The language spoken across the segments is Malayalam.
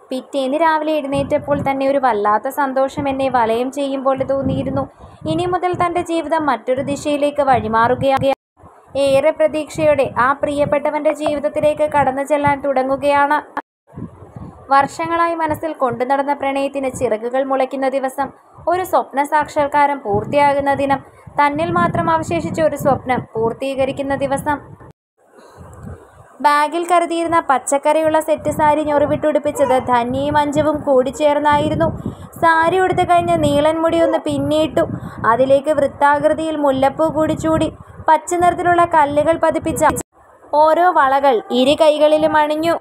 പിറ്റേന്ന് രാവിലെ എഴുന്നേറ്റപ്പോൾ തന്നെ ഒരു വല്ലാത്ത സന്തോഷം എന്നെ വലയം ചെയ്യും പോലെ തോന്നിയിരുന്നു. ഇനി മുതൽ തൻ്റെ ജീവിതം മറ്റൊരു ദിശയിലേക്ക് വഴിമാറുകയാണ്. ഏറെ പ്രതീക്ഷയോടെ ആ പ്രിയപ്പെട്ടവൻ്റെ ജീവിതത്തിലേക്ക് കടന്നു ചെല്ലാൻ തുടങ്ങുകയാണ്. വർഷങ്ങളായി മനസ്സിൽ കൊണ്ടുനടന്ന പ്രണയത്തിന് ചിറകുകൾ മുളയ്ക്കുന്ന ദിവസം, ഒരു സ്വപ്ന സാക്ഷാത്കാരം പൂർത്തിയാകുന്ന ദിനം, തന്നിൽ മാത്രം അവശേഷിച്ച ഒരു സ്വപ്നം പൂർത്തീകരിക്കുന്ന ദിവസം. ബാഗിൽ കരുതിയിരുന്ന പച്ചക്കറിയുള്ള സെറ്റ് സാരി ഞൊറിവിട്ടുടുപ്പിച്ചത് ധന്യയും അഞ്ജുവും കൂടിച്ചേർന്നായിരുന്നു. സാരി ഉടുത്തു കഴിഞ്ഞ് നീളൻ മുടിയൊന്ന് പിന്നിയിട്ടു. അതിലേക്ക് വൃത്താകൃതിയിൽ മുല്ലപ്പൂ കൂടി ചൂടി. പച്ച നിറത്തിലുള്ള കല്ലുകൾ പതിപ്പിച്ച ഓരോ വളകൾ ഇരു കൈകളിലും അണിഞ്ഞു.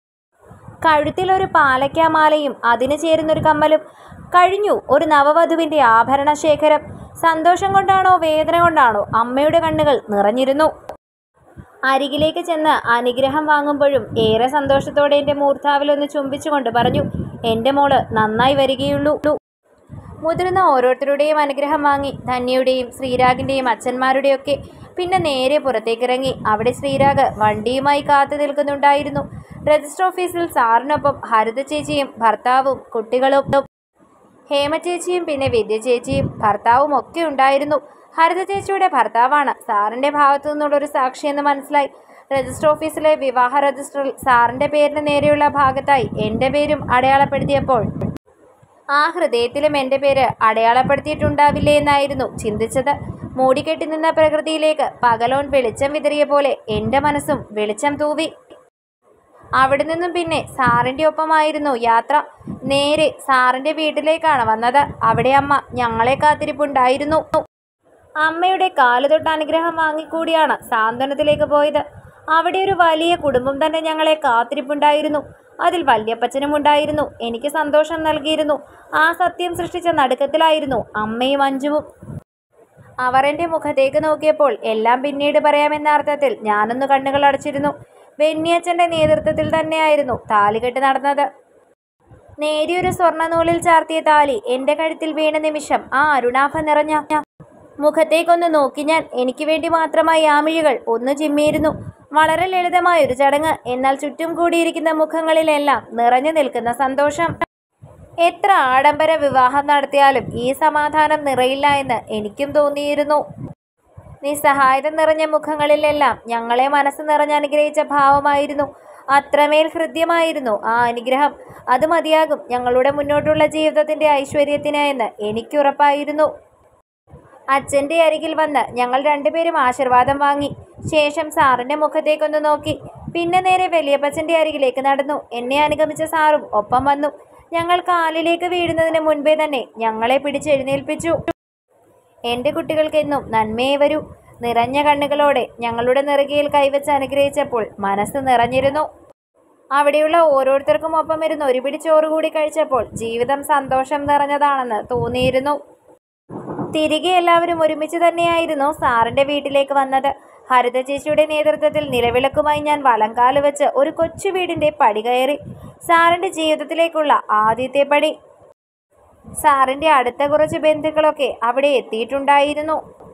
കഴുത്തിലൊരു പാലക്കാമാലയും അതിന് ചേരുന്നൊരു കമ്മലും. കഴിഞ്ഞു ഒരു നവവധുവിൻ്റെ ആഭരണ ശേഖരം. സന്തോഷം കൊണ്ടാണോ വേദന കൊണ്ടാണോ അമ്മയുടെ കണ്ണുകൾ നിറഞ്ഞിരുന്നു. അരികിലേക്ക് ചെന്ന് അനുഗ്രഹം വാങ്ങുമ്പോഴും ഏറെ സന്തോഷത്തോടെ എൻ്റെ മൂർധാവിലൊന്ന് ചുംബിച്ചുകൊണ്ട് പറഞ്ഞു, എൻ്റെ മോള് നന്നായി വരികയുള്ളൂ. മുതിർന്ന ഓരോരുത്തരുടെയും അനുഗ്രഹം വാങ്ങി, ധന്യയുടെയും ശ്രീരാഗിൻ്റെയും അച്ഛന്മാരുടെയൊക്കെ. പിന്നെ നേരെ പുറത്തേക്കിറങ്ങി. അവിടെ ശ്രീരാഗ് വണ്ടിയുമായി കാത്തു നിൽക്കുന്നുണ്ടായിരുന്നു. രജിസ്റ്റർ ഓഫീസിൽ സാറിനൊപ്പം ഹരിത ചേച്ചിയും ഭർത്താവും കുട്ടികളും, ഹേമ ചേച്ചിയും പിന്നെ വിദ്യ ചേച്ചിയും ഭർത്താവും ഒക്കെ ഉണ്ടായിരുന്നു. ഹരിത ചേച്ചിയുടെ ഭർത്താവാണ് സാറിൻ്റെ ഭാഗത്തു നിന്നുള്ളൊരു സാക്ഷിയെന്ന് മനസ്സിലായി. രജിസ്റ്റർ ഓഫീസിലെ വിവാഹ രജിസ്റ്ററിൽ സാറിൻ്റെ പേരിന് നേരെയുള്ള ഭാഗത്തായി എൻ്റെ പേരും അടയാളപ്പെടുത്തിയപ്പോൾ ആ ഹൃദയത്തിലും എൻ്റെ പേര് അടയാളപ്പെടുത്തിയിട്ടുണ്ടാവില്ലേ എന്നായിരുന്നു ചിന്തിച്ചത്. മൂടിക്കെട്ടി നിന്ന പ്രകൃതിയിലേക്ക് പകലോൻ വെളിച്ചം വിതറിയ പോലെ എൻ്റെ മനസ്സും വെളിച്ചം തൂവി. അവിടെ നിന്നും പിന്നെ സാറിൻ്റെ ഒപ്പമായിരുന്നു യാത്ര. നേരെ സാറിൻ്റെ വീട്ടിലേക്കാണ് വന്നത്. അവിടെ അമ്മ ഞങ്ങളെ കാത്തിരിപ്പുണ്ടായിരുന്നു. അമ്മയുടെ കാലുതൊട്ട് അനുഗ്രഹം വാങ്ങിക്കൂടിയാണ് സാന്ത്വനത്തിലേക്ക് പോയത്. അവിടെ ഒരു വലിയ കുടുംബം തന്നെ ഞങ്ങളെ കാത്തിരിപ്പുണ്ടായിരുന്നു. അതിൽ വല്യപ്പച്ചനും ഉണ്ടായിരുന്നു. എനിക്ക് സന്തോഷം നൽകിയിരുന്നു. ആ സത്യം സൃഷ്ടിച്ച നടുക്കത്തിലായിരുന്നു അമ്മയും അഞ്ജുവും. അവർ എൻ്റെ മുഖത്തേക്ക് നോക്കിയപ്പോൾ എല്ലാം പിന്നീട് പറയാമെന്ന അർത്ഥത്തിൽ ഞാനൊന്ന് കണ്ണുകൾ അടച്ചിരുന്നു. വെന്നിയച്ഛൻ്റെ നേതൃത്വത്തിൽ തന്നെയായിരുന്നു താലികെട്ട് നടന്നത്. നേരിയൊരു സ്വർണ്ണ നൂലിൽ ചാർത്തിയ താലി എൻ്റെ കഴുത്തിൽ വീണ നിമിഷം ആ അരുണാഭം നിറഞ്ഞ മുഖത്തേക്കൊന്ന് നോക്കി ഞാൻ. എനിക്ക് വേണ്ടി മാത്രമായി ആ മിഴികൾ ഒന്ന് ചിമ്മിയിരുന്നു. വളരെ ലളിതമായൊരു ചടങ്ങ്, എന്നാൽ ചുറ്റും കൂടിയിരിക്കുന്ന മുഖങ്ങളിലെല്ലാം നിറഞ്ഞു നിൽക്കുന്ന സന്തോഷം. എത്ര ആഡംബര വിവാഹം നടത്തിയാലും ഈ സമാധാനം നിറയില്ല എന്ന് എനിക്കും തോന്നിയിരുന്നു. നിസ്സഹായത നിറഞ്ഞ മുഖങ്ങളിലെല്ലാം ഞങ്ങളെ മനസ്സ് നിറഞ്ഞ് അനുഗ്രഹിച്ച ഭാവമായിരുന്നു. അത്രമേൽ ഹൃദ്യമായിരുന്നു ആ അനുഗ്രഹം. അത് മതിയാകും ഞങ്ങളുടെ മുന്നോട്ടുള്ള ജീവിതത്തിൻ്റെ ഐശ്വര്യത്തിന് എന്ന് എനിക്കുറപ്പായിരുന്നു. അച്ഛൻ്റെ അരികിൽ വന്ന് ഞങ്ങൾ രണ്ടുപേരും ആശീർവാദം വാങ്ങി. ശേഷം സാറിൻ്റെ മുഖത്തേക്കൊന്ന് നോക്കി. പിന്നെ നേരെ വലിയപ്പച്ചൻ്റെ അരികിലേക്ക് നടന്നു. എന്നെ അനുഗമിച്ച സാറും ഒപ്പം വന്നു. ഞങ്ങൾ കാലിലേക്ക് വീഴുന്നതിന് മുൻപേ തന്നെ ഞങ്ങളെ പിടിച്ചെഴുന്നേൽപ്പിച്ചു. എൻ്റെ കുട്ടികൾക്കെന്നും നന്മയെ വരൂ. നിറഞ്ഞ കണ്ണുകളോടെ ഞങ്ങളുടെ നെറുകയിൽ കൈവച്ച് അനുഗ്രഹിച്ചപ്പോൾ മനസ്സ് നിറഞ്ഞിരുന്നു. അവിടെയുള്ള ഓരോരുത്തർക്കും ഒപ്പം ഇരുന്ന് ഒരു പിടി ചോറ് കൂടി കഴിച്ചപ്പോൾ ജീവിതം സന്തോഷം നിറഞ്ഞതാണെന്ന് തോന്നിയിരുന്നു. തിരികെ എല്ലാവരും ഒരുമിച്ച് തന്നെയായിരുന്നു സാറിൻ്റെ വീട്ടിലേക്ക് വന്നത്. ഹരിത ചേച്ചിയുടെ നേതൃത്വത്തിൽ നിലവിളക്കുമായി ഞാൻ വലങ്കാല് വെച്ച് ഒരു കൊച്ചു വീടിൻ്റെ പടി കയറി. സാറിൻ്റെ ജീവിതത്തിലേക്കുള്ള ആദ്യത്തെ പടി. സാറിൻ്റെ അടുത്ത കുറച്ച് ബന്ധുക്കളൊക്കെ അവിടെ എത്തിയിട്ടുണ്ടായിരുന്നു.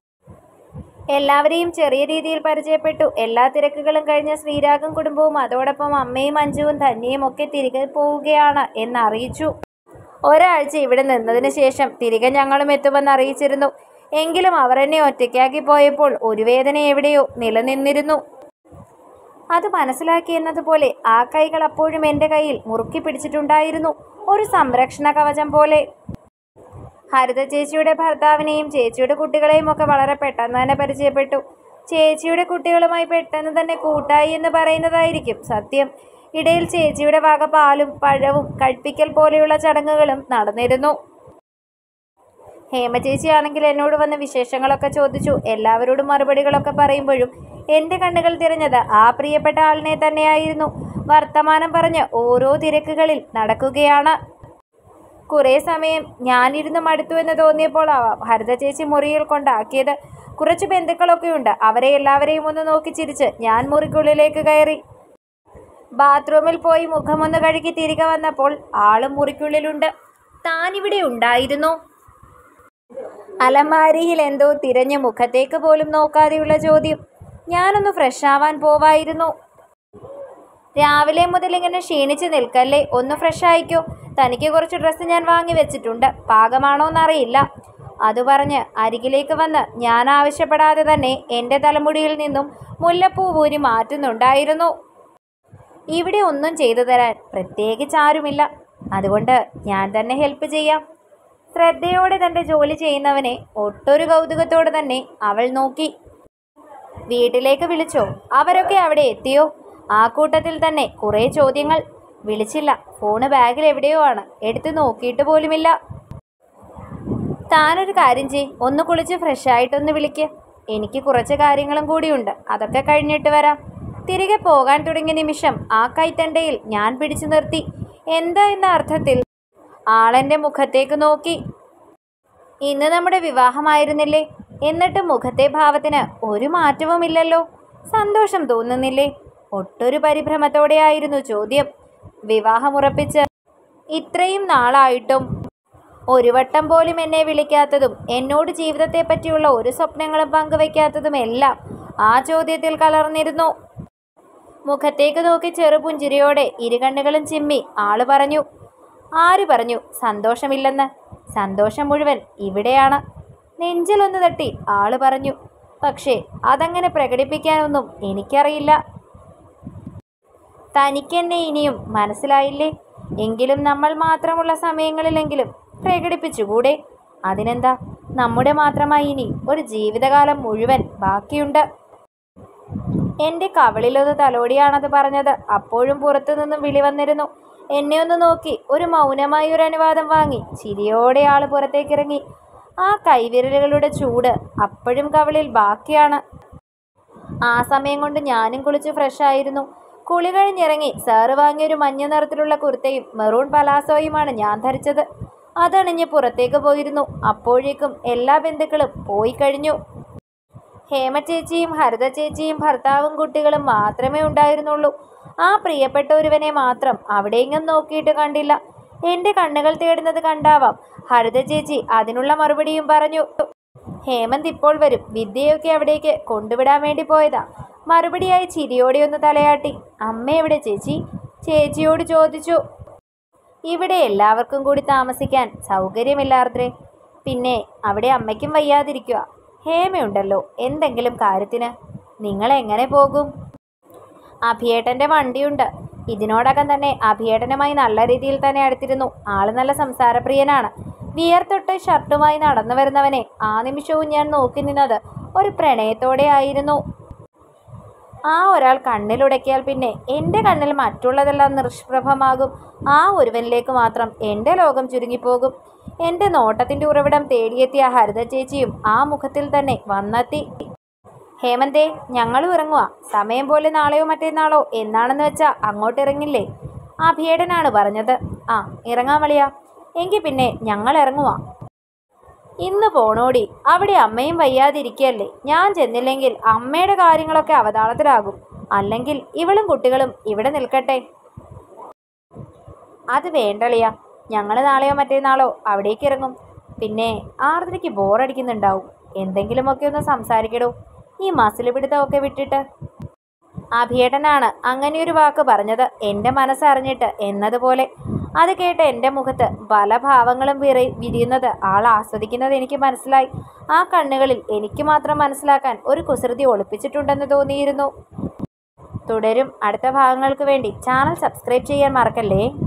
എല്ലാവരെയും ചെറിയ രീതിയിൽ പരിചയപ്പെട്ടു. എല്ലാ തിരക്കുകളും കഴിഞ്ഞ ശ്രീരാഗും കുടുംബവും അതോടൊപ്പം അമ്മയും അഞ്ജുവും ധന്യയും ഒക്കെ തിരികെ പോവുകയാണ് എന്നറിയിച്ചു. ഒരാഴ്ച ഇവിടെ നിന്നതിന് ശേഷം തിരികെ ഞങ്ങളും എത്തുമെന്ന് അറിയിച്ചിരുന്നു. എങ്കിലും അവർ എന്നെ ഒറ്റയ്ക്കാക്കി പോയപ്പോൾ ഒരു വേദന എവിടെയോ നിലനിന്നിരുന്നു. അത് മനസ്സിലാക്കിയെന്നതുപോലെ ആ കൈകൾ അപ്പോഴും എൻ്റെ കയ്യിൽ മുറുക്കി പിടിച്ചിട്ടുണ്ടായിരുന്നു, ഒരു സംരക്ഷണ കവചം പോലെ. ഹരിത ചേച്ചിയുടെ ഭർത്താവിനെയും ചേച്ചിയുടെ കുട്ടികളെയും ഒക്കെ വളരെ പെട്ടെന്ന് തന്നെ പരിചയപ്പെട്ടു. ചേച്ചിയുടെ കുട്ടികളുമായി പെട്ടെന്ന് തന്നെ കൂട്ടായി എന്ന് പറയുന്നതായിരിക്കും സത്യം. ഇടയിൽ ചേച്ചിയുടെ വക പാലും പഴവും കഴിപ്പിക്കൽ പോലെയുള്ള ചടങ്ങുകളും നടന്നിരുന്നു. ഹേമ ചേച്ചിയാണെങ്കിൽ എന്നോട് വന്ന് വിശേഷങ്ങളൊക്കെ ചോദിച്ചു. എല്ലാവരോടും മറുപടികളൊക്കെ പറയുമ്പോഴും എൻ്റെ കണ്ണുകൾ തിരഞ്ഞത് ആ പ്രിയപ്പെട്ട ആളിനെ തന്നെയായിരുന്നു. വർത്തമാനം പറഞ്ഞ് ഓരോ തിരക്കുകളിൽ നടക്കുകയാണ്. കുറേ സമയം ഞാനിരുന്ന് മടുത്തു എന്ന് തോന്നിയപ്പോൾ ആവാം ഹരിത ചേച്ചി മുറിയിൽ കൊണ്ടാക്കിയത്. കുറച്ച് ബന്ധുക്കളൊക്കെയുണ്ട്. അവരെ എല്ലാവരെയും ഒന്ന് നോക്കി ചിരിച്ച് ഞാൻ മുറിക്കുള്ളിലേക്ക് കയറി. ബാത്റൂമിൽ പോയി മുഖമൊന്ന് കഴുകി തിരികെ വന്നപ്പോൾ ആളും മുറിക്കുള്ളിലുണ്ട്. താനിവിടെ ഉണ്ടായിരുന്നോ? അലമാരിയിൽ എന്തോ തിരഞ്ഞ് മുഖത്തേക്ക് പോലും നോക്കാതെയുള്ള ചോദ്യം. ഞാനൊന്ന് ഫ്രഷ് ആവാൻ പോവായിരുന്നു. രാവിലെ മുതൽ ഇങ്ങനെ ക്ഷീണിച്ച് നിൽക്കല്ലേ, ഒന്ന് ഫ്രഷ് ആയിക്കോ. തനിക്ക് കുറച്ച് ഡ്രസ്സ് ഞാൻ വാങ്ങി വെച്ചിട്ടുണ്ട്, പാകമാണോന്നറിയില്ല. അത് പറഞ്ഞ് അരികിലേക്ക് വന്ന് ഞാൻ ആവശ്യപ്പെടാതെ തന്നെ എൻ്റെ തലമുടിയിൽ നിന്നും മുല്ലപ്പൂ ഊരി മാറ്റുന്നുണ്ടായിരുന്നു. ഇവിടെ ഒന്നും ചെയ്തു തരാൻ പ്രത്യേകിച്ച് ആരുമില്ല, അതുകൊണ്ട് ഞാൻ തന്നെ ഹെൽപ്പ് ചെയ്യാം. ശ്രദ്ധയോടെ തൻ്റെ ജോലി ചെയ്യുന്നവനെ ഒട്ടൊരു കൗതുകത്തോടെ തന്നെ അവൾ നോക്കി. വീട്ടിലേക്ക് വിളിച്ചോ? അവരൊക്കെ അവിടെ എത്തിയോ? ആ കൂട്ടത്തിൽ തന്നെ കുറേ ചോദ്യങ്ങൾ. വിളിച്ചില്ല, ഫോണ് ബാഗിൽ എവിടെയോ ആണ്, എടുത്ത് നോക്കിയിട്ട് പോലുമില്ല. താനൊരു കാര്യം ചെയ്, ഒന്ന് കുളിച്ച് ഫ്രഷ് ആയിട്ടൊന്ന് വിളിക്ക്. എനിക്ക് കുറച്ച് കാര്യങ്ങളും കൂടിയുണ്ട്, അതൊക്കെ കഴിഞ്ഞിട്ട് വരാം. തിരികെ പോകാൻ തുടങ്ങിയ നിമിഷം ആ കൈത്തണ്ടയിൽ ഞാൻ പിടിച്ചു നിർത്തി. എന്താ എന്ന അർത്ഥത്തിൽ ആളെൻ്റെ മുഖത്തേക്ക് നോക്കി. ഇന്ന് നമ്മുടെ വിവാഹമായിരുന്നില്ലേ? എന്നിട്ട് മുഖത്തെ ഭാവത്തിന് ഒരു മാറ്റവുമില്ലല്ലോ. സന്തോഷം തോന്നുന്നില്ലേ? ഒട്ടൊരു പരിഭ്രമത്തോടെയായിരുന്നു ചോദ്യം. വിവാഹമുറപ്പിച്ച് ഇത്രയും നാളായിട്ടും ഒരു വട്ടം പോലും എന്നെ വിളിക്കാത്തതും എന്നോട് ജീവിതത്തെ പറ്റിയുള്ള ഒരു സ്വപ്നങ്ങളും പങ്കുവയ്ക്കാത്തതുമെല്ലാം ആ ചോദ്യത്തിൽ കലർന്നിരുന്നു. മുഖത്തേക്ക് നോക്കി ചെറുപുഞ്ചിരിയോടെ ഇരുകണ്ണുകളും ചിമ്മി ആള് പറഞ്ഞു. ആര് പറഞ്ഞു സന്തോഷമില്ലെന്ന്? സന്തോഷം മുഴുവൻ ഇവിടെയാണ്. നെഞ്ചിലൊന്ന് തട്ടി ആള് പറഞ്ഞു. പക്ഷേ അതങ്ങനെ പ്രകടിപ്പിക്കാനൊന്നും എനിക്കറിയില്ല. തനിക്കെന്നെ ഇനിയും മനസ്സിലായില്ലേ? എങ്കിലും നമ്മൾ മാത്രമുള്ള സമയങ്ങളിലെങ്കിലും പ്രകടിപ്പിച്ചുകൂടെ? അതിനെന്താ, നമ്മുടെ മാത്രമായി ഇനി ഒരു ജീവിതകാലം മുഴുവൻ ബാക്കിയുണ്ട്. എൻ്റെ കവിളിലൊന്ന് തലോടിയാണത് പറഞ്ഞത്. അപ്പോഴും പുറത്തു നിന്നും വിളി വന്നിരുന്നു. എന്നെ ഒന്ന് നോക്കി ഒരു മൗനമായി ഒരു അനുവാദം വാങ്ങി ചിരിയോടെ ആള് പുറത്തേക്കിറങ്ങി. ആ കൈവിരലുകളുടെ ചൂട് അപ്പോഴും കവിളിൽ ബാക്കിയാണ്. ആ സമയം കൊണ്ട് ഞാനും കുളിച്ച് ഫ്രഷ് ആയിരുന്നു. കുളി കഴിഞ്ഞിറങ്ങി സാറ് വാങ്ങിയൊരു മഞ്ഞ നിറത്തിലുള്ള കുർത്തയും മെറൂൺ പലാസോയുമാണ് ഞാൻ ധരിച്ചത്. അതണിഞ്ഞ് പുറത്തേക്ക് പോയിരുന്നു. അപ്പോഴേക്കും എല്ലാ ബന്ധുക്കളും പോയി കഴിഞ്ഞു. ഹേമ ചേച്ചിയും ഹരിത ചേച്ചിയും ഭർത്താവും കുട്ടികളും മാത്രമേ ഉണ്ടായിരുന്നുള്ളൂ. ആ പ്രിയപ്പെട്ട ഒരുവനെ മാത്രം അവിടെയെങ്ങും നോക്കിയിട്ട് കണ്ടില്ല. എൻ്റെ കണ്ണുകൾ തേടുന്നത് കണ്ടാവാം. ഹരിത ചേച്ചി അതിനുള്ള മറുപടിയും പറഞ്ഞു. ഹേമന്ത് ഇപ്പോൾ വരും, വിദ്യയൊക്കെ അവിടേക്ക് കൊണ്ടുവിടാൻ വേണ്ടി പോയതാ. മറുപടിയായി ചിരിയോടെ ഒന്ന് തലയാട്ടി. അമ്മ എവിടെ ചേച്ചി? ചേച്ചിയോട് ചോദിച്ചു. ഇവിടെ എല്ലാവർക്കും കൂടി താമസിക്കാൻ സൗകര്യമില്ലാർദ്രേ. പിന്നെ അവിടെ അമ്മയ്ക്കും വയ്യാതിരിക്കുക. ഹേമയുണ്ടല്ലോ എന്തെങ്കിലും കാര്യത്തിന്. നിങ്ങളെങ്ങനെ പോകും? അഭിയേട്ടൻ്റെ വണ്ടിയുണ്ട്. ഇതിനോടകം തന്നെ അഭിയേട്ടനുമായി നല്ല രീതിയിൽ തന്നെ അടുത്തിരുന്നു. ആള് നല്ല സംസാരപ്രിയനാണ്. വിയർത്തൊട്ട് ഷർട്ടുമായി നടന്നു വരുന്നവനെ ആ നിമിഷവും ഞാൻ നോക്കി നിന്നത് ഒരു പ്രണയത്തോടെ ആയിരുന്നു. ആ ഒരാൾ കണ്ണിലുടക്കിയാൽ പിന്നെ എൻ്റെ കണ്ണിൽ മറ്റുള്ളതെല്ലാം നിഷ്പ്രഭമാകും. ആ ഒരുവനിലേക്ക് മാത്രം എൻ്റെ ലോകം ചുരുങ്ങിപ്പോകും. എൻ്റെ നോട്ടത്തിൻ്റെ ഉറവിടം തേടിയെത്തിയ ഹരിത ചേച്ചിയും ആ മുഖത്തിൽ തന്നെ വന്നെത്തി. ഹേമന്തേ, ഞങ്ങളും ഇറങ്ങുക. സമയം പോലെ നാളെയോ മറ്റന്നാളോ എന്നാണെന്ന് വെച്ചാൽ അങ്ങോട്ട് ഇറങ്ങില്ലേ? അഭിയേടനാണ് പറഞ്ഞത്. ആ ഇറങ്ങാൻ വളിയാ. എങ്കിൽ പിന്നെ ഞങ്ങൾ ഇറങ്ങുക. ഇന്ന് പോണോടി, അവിടെ അമ്മയും വയ്യാതിരിക്കുകയല്ലേ. ഞാൻ ചെന്നില്ലെങ്കിൽ അമ്മയുടെ കാര്യങ്ങളൊക്കെ അവതാളത്തിലാകും. അല്ലെങ്കിൽ ഇവളും കുട്ടികളും ഇവിടെ നിൽക്കട്ടെ. അത് വേണ്ടളിയാ, ഞങ്ങൾ നാളെയോ മറ്റന്നാളോ അവിടേക്ക് ഇറങ്ങും. പിന്നെ ആർദ്രയ്ക്ക് ബോറടിക്കുന്നുണ്ടാവും. എന്തെങ്കിലുമൊക്കെ ഒന്ന് സംസാരിക്കടോ, ഈ മസിൽ പിടുത്തമൊക്കെ വിട്ടിട്ട്. അഭിയേട്ടനാണ് അങ്ങനെയൊരു വാക്ക് പറഞ്ഞത്, എൻ്റെ മനസ്സറിഞ്ഞിട്ട് എന്നതുപോലെ. അത് കേട്ട് എൻ്റെ മുഖത്ത് പല ഭാവങ്ങളും വിരിയുന്നത് ആൾ ആസ്വദിക്കുന്നത് എനിക്ക് മനസ്സിലായി. ആ കണ്ണുകളിൽ എനിക്ക് മാത്രം മനസ്സിലാക്കാൻ ഒരു കുസൃതി ഒളിപ്പിച്ചിട്ടുണ്ടെന്ന് തോന്നിയിരുന്നു. തുടരും അടുത്ത ഭാഗങ്ങൾക്ക് വേണ്ടി ചാനൽ സബ്സ്ക്രൈബ് ചെയ്യാൻ മറക്കല്ലേ.